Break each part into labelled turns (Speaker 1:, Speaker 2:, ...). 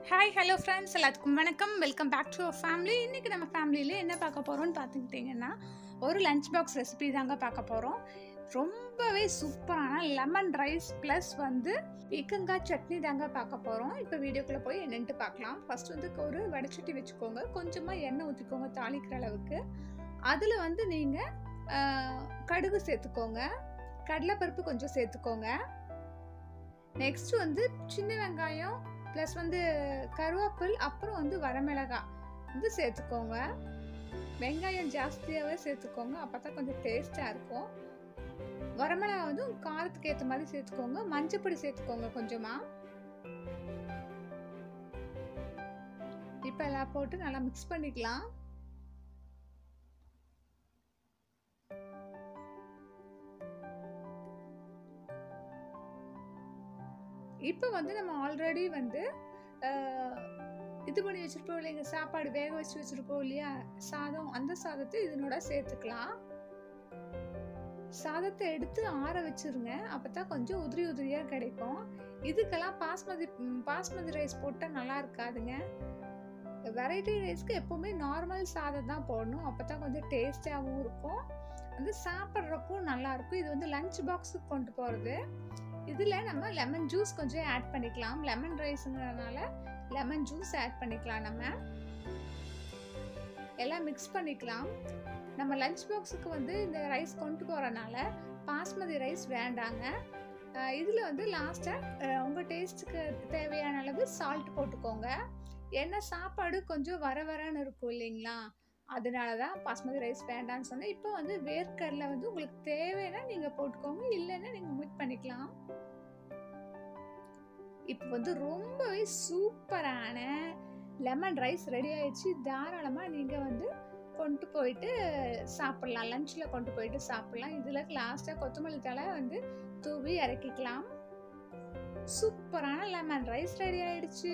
Speaker 1: Hi hello friends, எல்லாத்துக்கும் வணக்கம். Welcome back to our family. இன்றைக்கி நம்ம ஃபேமிலியில் என்ன பார்க்க போகிறோம்னு பார்த்துக்கிட்டிங்கன்னா, ஒரு லஞ்ச் பாக்ஸ் ரெசிபி தாங்க பார்க்க போகிறோம். ரொம்பவே சூப்பரான லெமன் ரைஸ் ப்ளஸ் பீக்கங்காய் சட்னி தாங்க பார்க்க போகிறோம். இப்போ வீடியோக்குள்ளே போய் என்னென்ட்டு பார்க்கலாம். ஃபஸ்ட் ஒரு வடைச்சட்டி வச்சுக்கோங்க. கொஞ்சமாக எண்ணெய் ஊற்றிக்கோங்க தாளிக்கிற அளவுக்கு. அதில் நீங்கள் கடுகு சேர்த்துக்கோங்க, கடலைப்பருப்பு கொஞ்சம் சேர்த்துக்கோங்க. நெக்ஸ்ட் சின்ன வெங்காயம் ப்ளஸ் கருவேப்பில், அப்புறம் வரமிளகாய் சேர்த்துக்கோங்க. வெங்காயம் ஜாஸ்தியாகவே சேர்த்துக்கோங்க, அப்போ தான் கொஞ்சம் டேஸ்ட்டாக இருக்கும். வரமிளகாய் காரத்துக்கு ஏற்ற மாதிரி சேர்த்துக்கோங்க. மஞ்சப்பொடி சேர்த்துக்கோங்க கொஞ்சமாக. இப்போ எல்லாம் போட்டு நல்லா மிக்ஸ் பண்ணிக்கலாம். இப்போ நம்ம ஆல்ரெடி இது பண்ணி வச்சுருப்போம் இல்லைங்க, சாப்பாடு வேக வச்சு வச்சுருப்போம் இல்லையா, சாதம். அந்த சாதத்தை இதனோட சேர்த்துக்கலாம். சாதத்தை எடுத்து ஆற வச்சுருங்க, அப்போ தான் கொஞ்சம் உதிரி உதிரியாக கிடைக்கும். இதுக்கெல்லாம் பாஸ்மதி ரைஸ் போட்டால் நல்லா இருக்காதுங்க. வெரைட்டி ரைஸ்க்கு எப்போவுமே நார்மல் சாதம் தான் போடணும், அப்போ தான் கொஞ்சம் டேஸ்டாகவும் இருக்கும், சாப்பிட்றக்கும் நல்லாயிருக்கும். இது லஞ்ச் பாக்ஸுக்கு கொண்டு போகிறது. இதில் நம்ம லெமன் ஜூஸ் கொஞ்சம் ஆட் பண்ணிக்கலாம். லெமன் ரைஸுங்கிறதுனால லெமன் ஜூஸ் ஆட் பண்ணிக்கலாம். நம்ம எல்லாம் மிக்ஸ் பண்ணிக்கலாம். நம்ம லஞ்ச் பாக்ஸுக்கு இந்த ரைஸ் கொண்டு போகிறனால பாஸ்மதி ரைஸ் வேண்டாங்க. இதில் லாஸ்ட்டாக உங்கள் டேஸ்ட்டுக்கு தேவையான அளவு சால்ட் போட்டுக்கோங்க. ஏன்னா சாப்பாடு கொஞ்சம் வரன்னு இருக்கும் இல்லைங்களா, அதனால தான் பாஸ்மதி ரைஸ் வேண்டான்னு சொன்னேன். இப்போ வேர்க்கடலை உங்களுக்கு தேவைன்னா நீங்கள் போட்டுக்கோங்க, இல்லைன்னா நீங்கள் மிக்ஸ் பண்ணிக்கலாம். இப்போ ரொம்பவே சூப்பரான லெமன் ரைஸ் ரெடி ஆயிடுச்சு. தாராளமாக நீங்கள் கொண்டு போயிட்டு சாப்பிட்லாம், லஞ்சில் கொண்டு போயிட்டு சாப்பிட்லாம். இதில் லாஸ்ட்டாக கொத்தமல்லி தழை தூவி இறக்கிக்கலாம். சூப்பரான லெமன் ரைஸ் ரெடி ஆயிடுச்சு.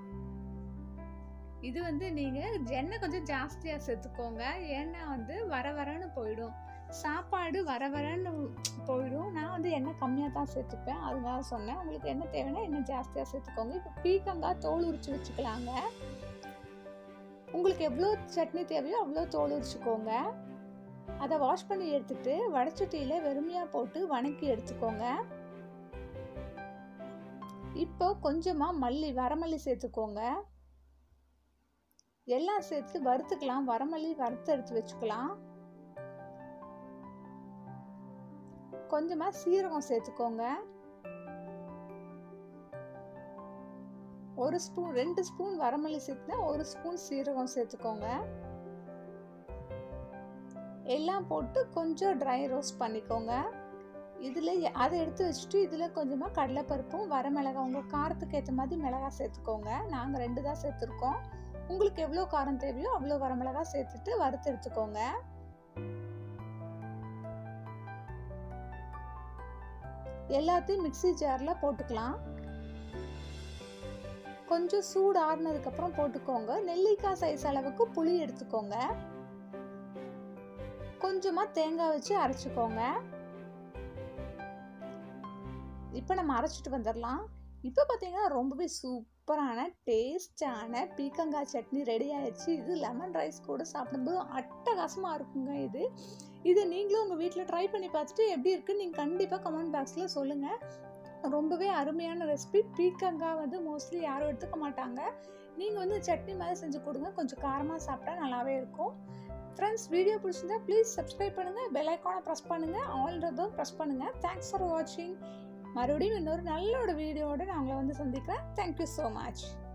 Speaker 1: இது நீங்கள் எண்ணெய் கொஞ்சம் ஜாஸ்தியாக சேர்த்துக்கோங்க, ஏன்னா வரன்னு போயிடும், சாப்பாடு வரன்னு போயிடும். நான் எண்ணெய் கம்மியாக தான் சேர்த்துப்பேன், அதனால சொன்னேன். உங்களுக்கு என்ன தேவைன்னா எண்ணெய் ஜாஸ்தியாக சேர்த்துக்கோங்க. இப்போ பீக்கங்காய் தோல் உரிச்சு வச்சுக்கலாங்க. உங்களுக்கு எவ்வளோ சட்னி தேவையோ அவ்வளோ தோல் உரிச்சுக்கோங்க. அதை வாஷ் பண்ணி எடுத்துட்டு வடைச்சட்டியில் வெறுமையாக போட்டு வணக்கி எடுத்துக்கோங்க. இப்போ கொஞ்சமாக வரமல்லி சேர்த்துக்கோங்க. எல்லாம் சேர்த்து வறுத்துக்கலாம். வரமல்லி வறுத்து எடுத்து வச்சுக்கலாம். கொஞ்சமா சீரகம் சேர்த்துக்கோங்க. 1 ஸ்பூன் 2 ஸ்பூன் வரமல்லி சேர்த்து 1 ஸ்பூன் சீரகம் சேர்த்துக்கோங்க. எல்லாம் போட்டு கொஞ்சம் ட்ரை ரோஸ்ட் பண்ணிக்கோங்க. இதில் அதை எடுத்து வச்சுட்டு இதில் கொஞ்சமாக கடலைப்பருப்பும் வரமிளகாய், உங்கள் காரத்துக்கு ஏற்ற மாதிரி மிளகாய் சேர்த்துக்கோங்க. நாங்கள் 2 தான் சேர்த்துருக்கோம். உங்களுக்கு எவ்வளோ காரம் தேவையோ அவ்வளோ வரமிளகாய் சேர்த்துட்டு வறுத்து எடுத்துக்கோங்க. எல்லாத்தையும் மிக்ஸி ஜாரில் போட்டுக்கலாம். கொஞ்சம் சூடு ஆறுனதுக்கப்புறம் போட்டுக்கோங்க. நெல்லிக்காய் சைஸ் அளவுக்கு புளி எடுத்துக்கோங்க. கொஞ்சமாக தேங்காய் வச்சு அரைச்சிக்கோங்க. இப்போ நம்ம அரைச்சிட்டு வந்துடலாம். இப்போ பார்த்தீங்கன்னா ரொம்பவே சூப்பரான டேஸ்டான பீக்கங்காய் சட்னி ரெடி ஆயிடுச்சு. இது லெமன் ரைஸ் கூட சாப்பிடும்போது அட்டகாசமாக இருக்குங்க. இது நீங்களும் உங்கள் வீட்டில் ட்ரை பண்ணி பார்த்துட்டு எப்படி இருக்குன்னு நீங்கள் கண்டிப்பாக கமெண்ட் பாக்ஸில் சொல்லுங்கள். ரொம்பவே அருமையான ரெசிபி. பீக்கங்காய் மோஸ்ட்லி யாரும் எடுத்துக்க மாட்டாங்க. நீங்கள் சட்னி மாதிரி செஞ்சு கொடுங்க, கொஞ்சம் காரமாக சாப்பிட்டா நல்லாவே இருக்கும். ஃப்ரெண்ட்ஸ், வீடியோ பிடிச்சிருந்தா ப்ளீஸ் சப்ஸ்கிரைப் பண்ணுங்கள், பெல் ஐக்கானை ப்ரெஸ் பண்ணுங்கள், ஆல்ன்றதும் ப்ரெஸ் பண்ணுங்கள். தேங்க்ஸ் ஃபார் வாட்சிங். மறுபடியும் இன்னொரு நல்ல வீடியோவோட நான் உங்களை சந்திக்கிறேன். Thank you so much.